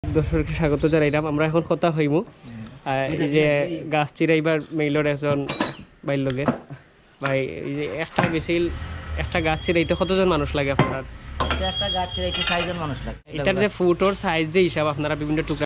দর্শককে স্বাগত জানাইলাম। আমরা এখন কথা হইব এই যে গাছ চিরাইবার মেইলর একজন বাইর লগে ভাই, এই যে একটা বেসিল একটা গাছ চিরাইতে কতজন মানুষ লাগে আপনার? একটা গাছ চিরাইতে 6 জন মানুষ লাগে। এটার যে ফুটর সাইজ যে হিসাব আপনারা বিভিন্ন টুকরা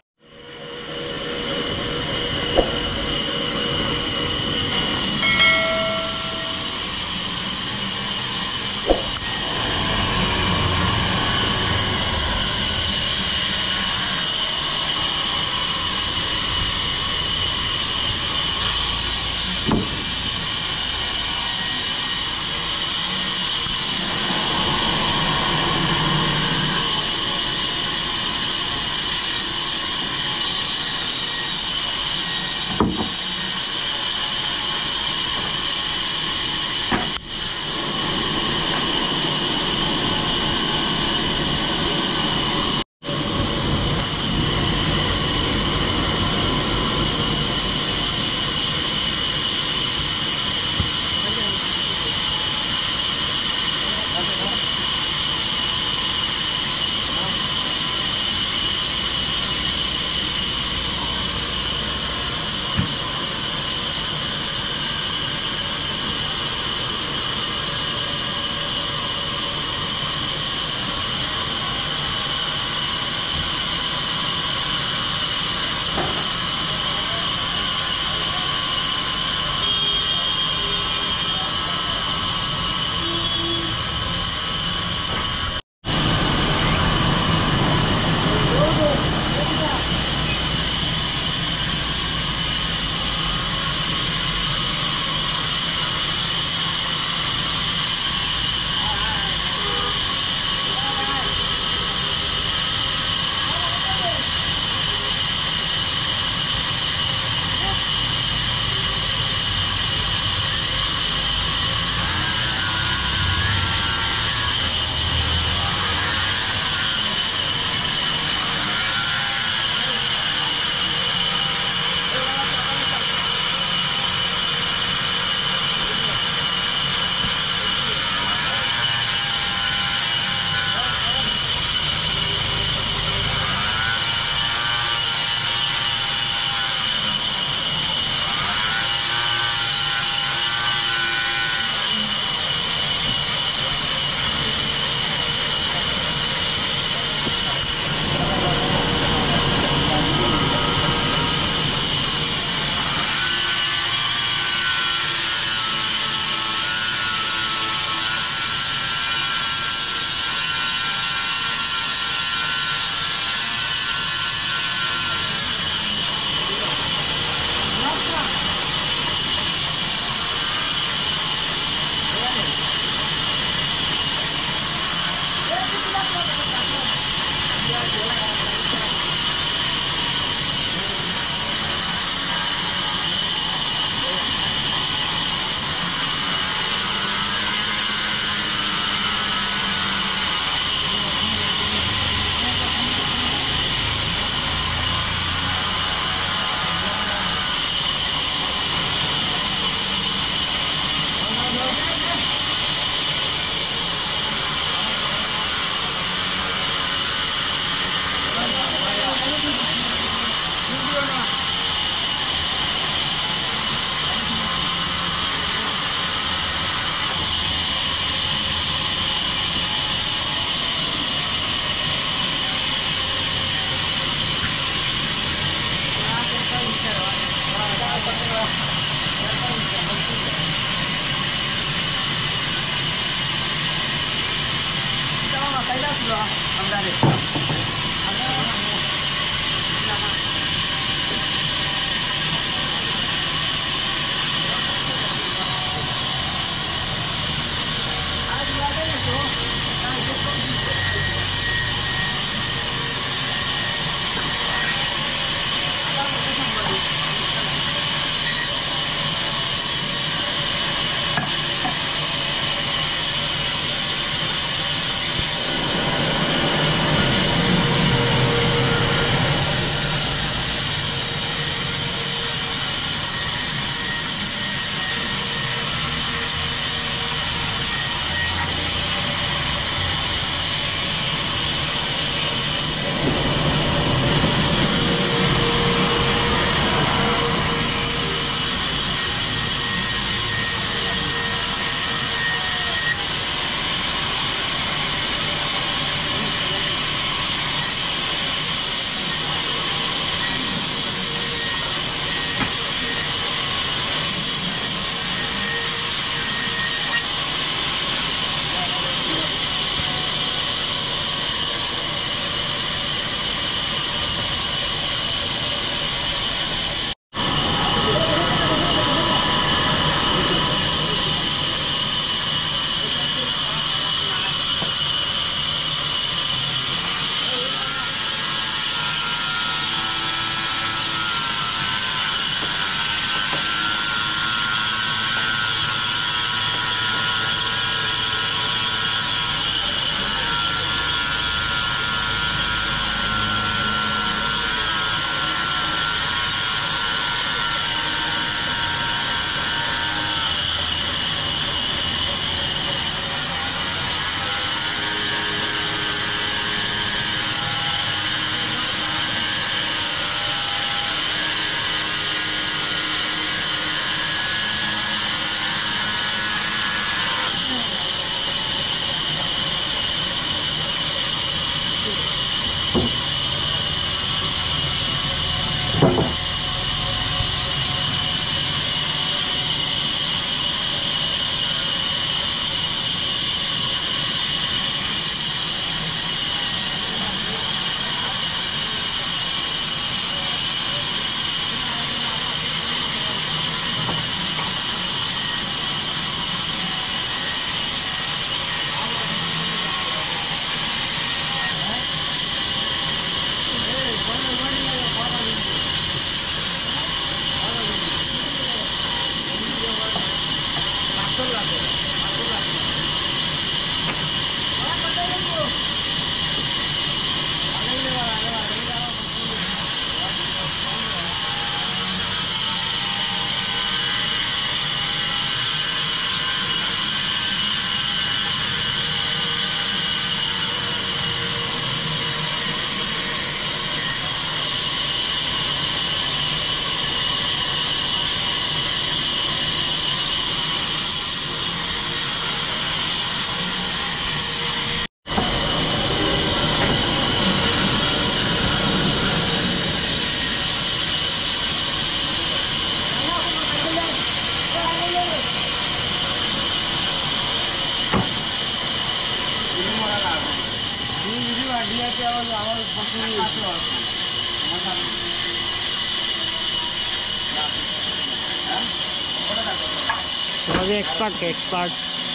এক্সপার্ট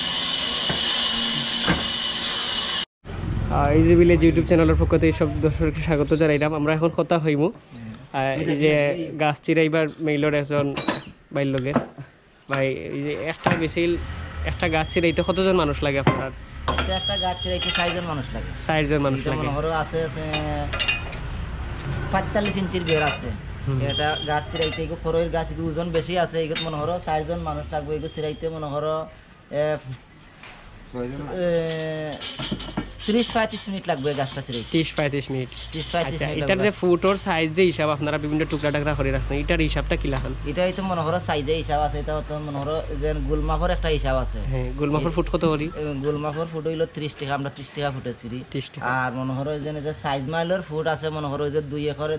এই যে ভিলেজ ইউটিউব চ্যানেলের পক্ষ থেকে সব দর্শককে স্বাগত জানাইলাম। আমরা এখন কথা হইব এই যে গাছ চিরাইবার মেইলর একজন বাইর লোকের ভাই, এই যে একটা গাছ চিরাইতে কতজন মানুষ লাগে আপনার? এটা একটা গাছ চিরাইতে 6 জন মানুষ লাগে। 60 জন মানুষ লাগে। মনে করো আছে 45 ইঞ্চির বের আছে। এটা গাছ চিরাইতে এগো খরয়ের গাছ এগো ওজন বেশি আছে, এগো মনে করো 4 জন মানুষ লাগবে। এগো চিরাইতে মনে করো 30-35 মিনিট লাগবে গাছটা চিরাইতে। 30-35 মিনিট। 30-35 মিনিট। এটার যে ফুটর সাইজ যে হিসাব আপনারা বিভিন্ন টুকরা টাকরা করে রাখছেন, এটার হিসাবটা কি লাগান? এটা হয়তো মনে করো সাইজে হিসাব আছে। এটা তো মনে করো যে গোলমাপের একটা হিসাব আছে। হ্যাঁ, গোলমাপের ফুট কত করি? গোলমাপের ফুট হইলো 30 টাকা, আমরা 30 টাকা ফুটে চিরি। 30 টাকা। আর মনে করো যে সাইজ মাইলের ফুট আছে মনে করো যে 2 একরে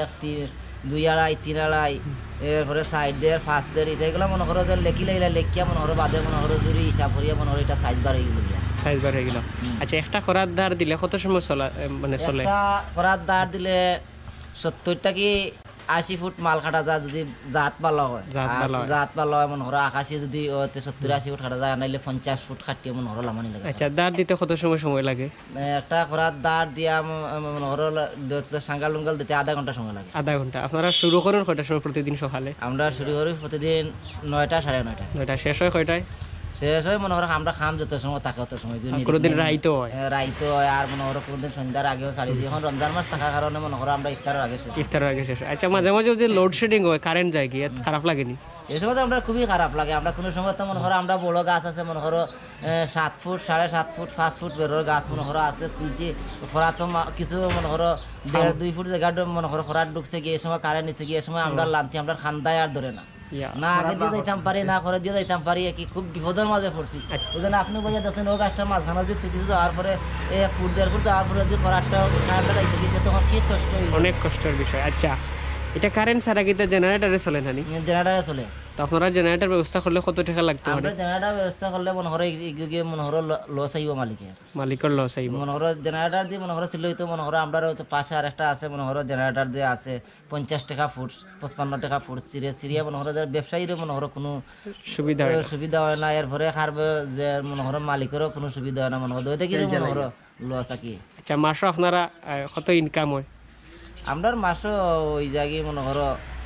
2.5 3.5 এরপরে সাইড দিয়ে ফার্স্ট দিয়ে এগুলো মনে করো যে লেখিয়া মনে করো বাদে মনে করো জুড়ি হিসাব করিয়া মনে করো এটা সাইজ বার হয়ে গেল। সাইজ বার হয়ে গেল। আচ্ছা, একটা খরার ধার দিলে কত সময় চলে? একটা খরার ধার দিলে 70 টাকি 80 ফুট মাল কাটা যায় যদি জাত ভালো হয়। জাত ভালো হয় মনে করো আকাশে যদি 70-80 ফুট কাটা যায়, নাইলে 50 ফুট কাটিয়ে মনে করো লামানি লাগে। আচ্ছা, দাঁড় দিতে কত সময় লাগে? একটা খরার দাঁড় দিয়া মনে করো সাঙ্গাল লুঙ্গাল দিতে আধা ঘন্টা সময় লাগে। আধা ঘন্টা। আপনারা শুরু করেন কয়টার সময় প্রতিদিন সকালে? আমরা শুরু করি প্রতিদিন 9টা 9:30। 9টা। শেষ হয় কয়টায়? শেষ হয় মনে করো আমরা খাম যত সময় থাকে অত সময়। কোনোদিন রাইতো হয়? রাইতো হয়। আর মনে করো কোনোদিন সন্ধ্যার আগেও ছাড়ি দিই। এখন রমজান মাস থাকার কারণে মনে করো আমরা ইফতারের আগে শেষ। আচ্ছা, মাঝে মাঝে যে লোডশেডিং হয়, কারেন্ট যায়, কি খারাপ লাগেনি? এই সময় তো আমরা খুবই খারাপ লাগে। আমরা কোনো সময় তো মনে করো আমরা বড় গাছ আছে মনে করো 7 ফুট 7.5 ফুট 5 ফুট বেরোর গাছ মনে করো আছে তুলছি। খরা তো কিছু মনে করো 1.5-2 ফুট জায়গা মনে করো খরা ঢুকছে গিয়ে এই সময় কারেন্ট নিচ্ছে গিয়ে সময় আমরা লামতি আমরা খান্দায় আর ধরে না আগে দিয়ে যাইতাম পারি না করে দিয়ে যাইতাম পারি কি খুব বিপদের মাঝে পড়ছি। ওই জন্য আপনি বোঝা যাচ্ছেন ও গাছটা মাঝখানে দিয়ে কিছু দেওয়ার পরে ফুট দেওয়ার পর দেওয়ার পরে যে খরাটা খারাপটা যাইতে গিয়েছে তখন কি কষ্ট, অনেক কষ্টের বিষয়। আচ্ছা, এটা কারেন্ট ছাড়া কি জেনারেটারে চলে না? জেনারেটারে চলে। তো আপনারা জেনারেটর ব্যবস্থা করলে কত টাকা লাগতো? আমরা জেনারেটর ব্যবস্থা করলে মনে করো মনে করো লস আইব মালিকের লস আইব। মনে করো জেনারেটর দিয়ে মনে করো ছিল তো মনে করো আমরা পাশে আর একটা আছে মনে করো জেনারেটর দিয়ে আছে 50 টাকা ফুট 55 টাকা ফুট সিরিয়া মনে করো ব্যবসায়ীর মনে করো কোনো সুবিধা হয় না। এরপরে খারবে যে মনে করো মালিকেরও কোনো সুবিধা হয় না মনে করো ওইটা কি মনে করো লস আর কি। আচ্ছা, মাসও আপনারা কত ইনকাম হয়? আমরা মাসও ওই জায়গায় মনে করো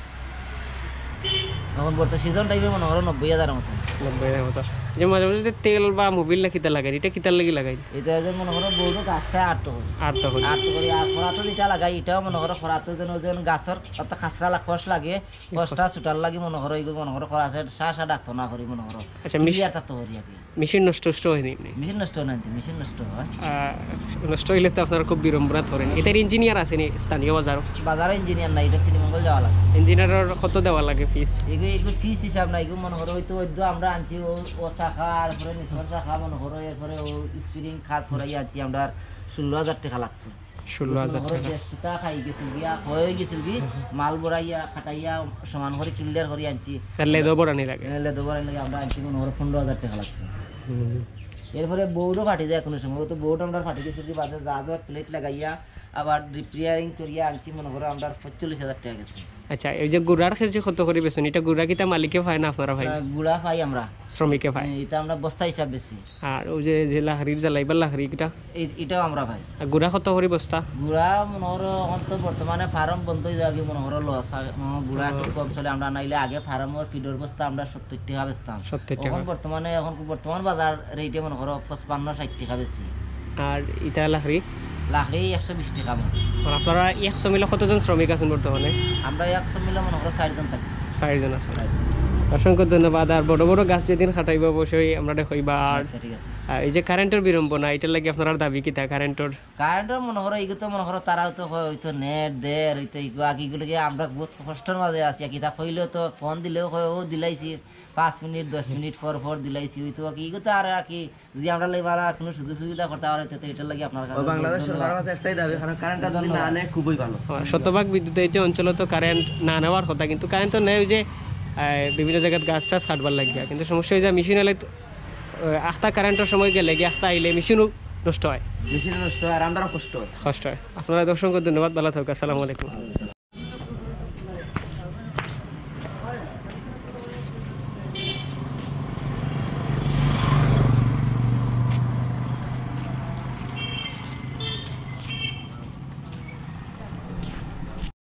এখন বলতে সিজন টাইমে মনে করো 90,000 মতো। 90,000 মতো। যে মাঝে মাঝে তেল বা মোবিল না কিতা লাগাই, এটা কিতার লাগি লাগাই? এটা যে মনে করো বড় গাছটা আর্ত করি আর খরাতো যেটা লাগাই এটাও মনে করো খরাতো যেন গাছের অত খাসরা খস লাগে খসটা ছুটার লাগে মনে করো এইগুলো মনে করো খরা সা ডাক্ত না করি মনে করো। আচ্ছা, মেশিন নষ্ট হয়নি? মেশিন নষ্ট হয় না, মেশিন নষ্ট হয়। নষ্ট হইলে তো আপনারা খুব বিড়ম্বনা ধরেন। এটার ইঞ্জিনিয়ার আছে নি স্থানীয় বাজারে ইঞ্জিনিয়ার নাই, এটা শ্রীমঙ্গল যাওয়া লাগে। ইঞ্জিনিয়ারের কত দেওয়া লাগে ফিস? এগুলো ফিস হিসাব না, এগুলো মনে করো হয়তো আমরা আনছি ও শাখা এরপরে নিচর শাখা মনে করো এরপরে ও স্প্রিং খাস করাই আনছি আমরা 16,000 টাকা লাগছে। 16,000 টাকা। সুতা খাই গেছিল গিয়া হয়ে গেছিল কি মাল বড়াইয়া খাটাইয়া সমান করে ক্লিয়ার করে আনছি। লেদো বড়ানি লাগে আমরা আনছি মনে করো 15,000 টাকা লাগছে। এরপরে বউরও ফাটি যায় কোনো সময়, তো বউটা আমরা ফাটি গেছিল বাদে যা প্লেট লাগাইয়া আবার রিপেয়ারিং করিয়া আনছি মনে করো আমরা 45,000 টাকা গেছে। আচ্ছা, এই যে গুড়ার ক্ষেত্রে কত করে বেছেন? এটা গুড়া কিতা মালিকে পায় না আপনারা ভাই? গুড়া পাই আমরা, শ্রমিকে পায়। এটা আমরা বস্তা হিসাব বেশি। আর ওই যে লাহরির জ্বালাইবার লাহরি এটাও আমরা পাই। গুড়া কত করে বস্তা? গুড়া মনে করো অন্তত বর্তমানে ফার্ম বন্ধ হয়ে যাওয়া মনে করো লস গুড়া একটু কম চলে। আমরা নাইলে আগে ফার্মের ফিডর বস্তা আমরা 70 টাকা বেচতাম। 70 টাকা। বর্তমান বাজার রেটে মনে করো 55-60 টাকা বেশি। আর এটা লাহরি 120 টাকা। আপনারা 100 মিলে কতজন শ্রমিক আছেন বর্তমানে? আমরা 100 মিলে মনে করো 4 জন থাকি। 4 জন আছে। অসংখ্য ধন্যবাদ। আর বড় বড় গাছ যেদিন খাটাইব অবশ্যই আমরা দেখাইবা। আর এই যে কারেন্টের বিড়ম্বনা, এটার লাগে আপনারা দাবি কি? তা কারেন্টের মনে করো এগুলো তো মনে করো তারাও তো হয়তো নেট দের হইতো এগুলো আমরা বহুত কষ্টের মাঝে আছি। কিতা কইলেও তো ফোন দিলেও ও দিলাইছি 5 মিনিট 10 মিনিট পর দিলাইছি হইতো কি তো আর কি যদি আমরা লাইবারা কোনো সুযোগ সুবিধা করতে পারে তো এটার লাগে আপনার কাছে বাংলাদেশ সরকারের কাছে একটাই দাবি, কারণ কারেন্টটা যদি না নেয় খুবই ভালো। শতভাগ বিদ্যুৎ এই যে অঞ্চলে তো কারেন্ট না নেওয়ার কথা, কিন্তু কারেন্ট তো নেই যে বিভিন্ন জায়গায় গাছটা ছাড়বার লাগিয়া। কিন্তু সমস্যা হয়ে যায় মেশিন এলে আখতা কারেন্টের সময় গেলে গিয়ে আখতা আইলে মেশিনও নষ্ট হয়, মেশিন নষ্ট হয় আর আমরাও কষ্ট হয়। কষ্ট হয়। আপনারা অসংখ্য ধন্যবাদ, ভালো থাকুক, আসসালামু আলাইকুম।